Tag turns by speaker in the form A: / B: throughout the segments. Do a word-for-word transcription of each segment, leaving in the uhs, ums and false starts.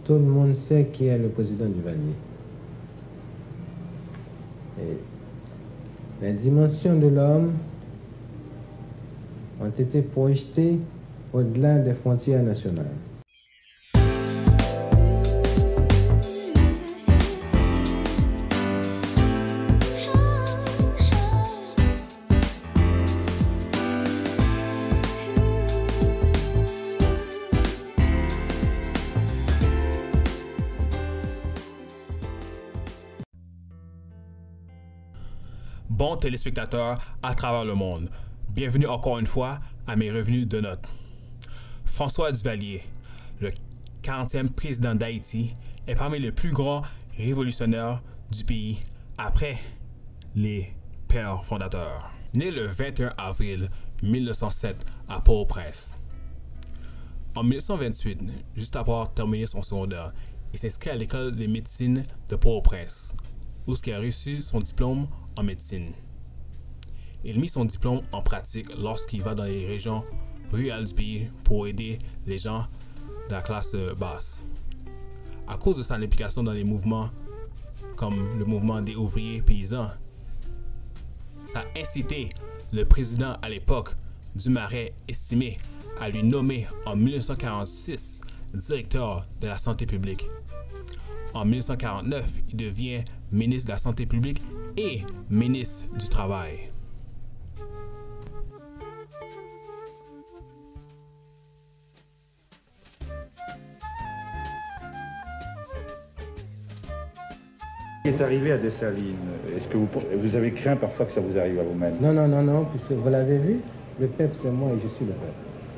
A: tout le monde sait qui est le président Duvalier. Et les dimensions de l'homme ont été projetées au-delà des frontières nationales.
B: Bons téléspectateurs à travers le monde, bienvenue encore une fois à mes revenus de notes. François Duvalier, le quarantième président d'Haïti, est parmi les plus grands révolutionnaires du pays après les pères fondateurs. Né le vingt et un avril mille neuf cent sept à Port-au-Prince. En mille neuf cent vingt-huit, juste après avoir terminé son secondaire, il s'inscrit à l'école de médecine de Port-au-Prince, où il a reçu son diplôme en médecine. Il mit son diplôme en pratique lorsqu'il va dans les régions rurales du pays pour aider les gens de la classe basse. À cause de son implication dans les mouvements comme le mouvement des ouvriers paysans, ça a incité le président à l'époque du Marais estimé à lui nommer en mille neuf cent quarante-six directeur de la santé publique. En mille neuf cent quarante-neuf, il devient ministre de la Santé publique et ministre du Travail.
C: Qui est arrivé à Dessalines, est-ce que vous, vous avez craint parfois que ça vous arrive à vous-même?
A: Non, non, non, non, puisque vous l'avez vu, le peuple c'est moi et je suis le peuple.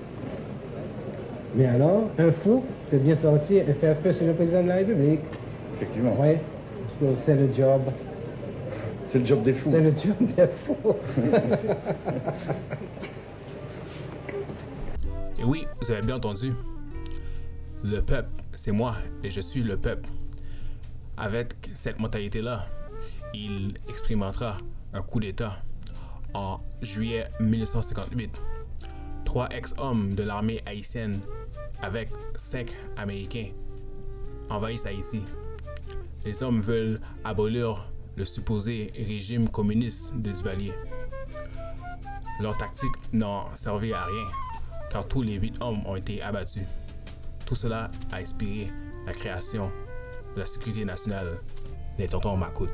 A: Mais alors, un fou peut bien sortir et faire feu sur le président de la République.
C: Effectivement.
A: Oui, c'est le job.
C: C'est le job des fous.
A: C'est le job des fous.
B: Et oui, vous avez bien entendu. Le peuple, c'est moi et je suis le peuple. Avec cette mentalité-là, il expérimentera un coup d'État en juillet mille neuf cent cinquante-huit. Trois ex-hommes de l'armée haïtienne avec cinq Américains envahissent Haïti. Les hommes veulent abolir le supposé régime communiste de Duvalier. Leur tactique n'a servi à rien, car tous les huit hommes ont été abattus. Tout cela a inspiré la création de la sécurité nationale des tontons Macoute.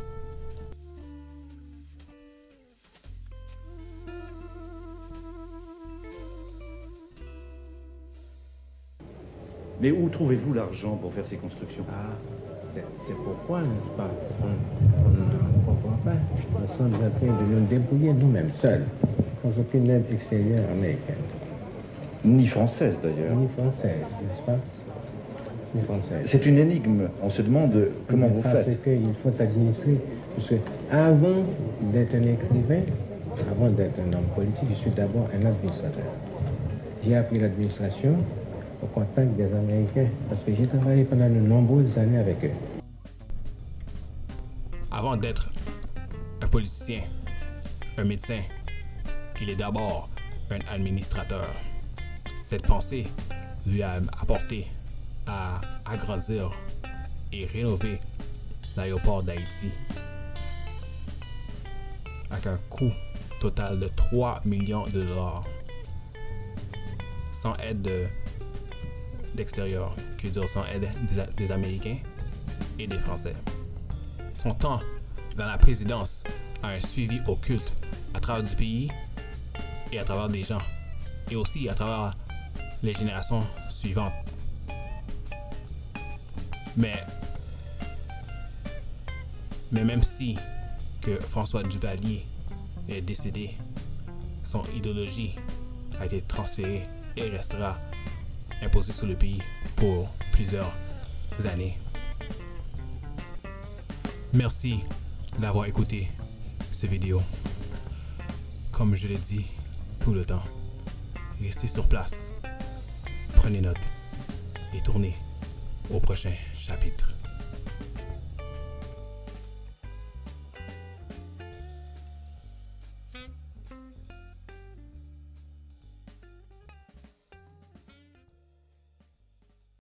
C: Mais où trouvez-vous l'argent pour faire ces constructions?
A: Ah, c'est pourquoi, n'est-ce pas, on ne comprend pas. Nous sommes en train de nous débrouiller nous-mêmes, seuls, sans aucune aide extérieure américaine.
C: Ni française d'ailleurs.
A: Ni française, n'est-ce pas? Ni française.
C: C'est une énigme. On se demande comment
A: Mais
C: vous
A: parce
C: faites.
A: Parce qu'il faut administrer. Parce que avant d'être un écrivain, avant d'être un homme politique, je suis d'abord un administrateur. J'ai appris l'administration au contact des Américains, parce que j'ai travaillé pendant de nombreuses années avec eux.
B: Avant d'être un politicien, un médecin, il est d'abord un administrateur. Cette pensée lui a apporté à agrandir et rénover l'aéroport d'Haïti avec un coût total de trois millions de dollars, sans aide de d'extérieur, qui veut dire sans aide des, des Américains et des Français. Son temps dans la présidence a un suivi occulte à travers du pays et à travers des gens, et aussi à travers les générations suivantes. Mais, mais même si que François Duvalier est décédé, son idéologie a été transférée et restera imposé sur le pays pour plusieurs années. Merci d'avoir écouté cette vidéo. Comme je l'ai dit tout le temps, restez sur place, prenez note et tournez au prochain chapitre.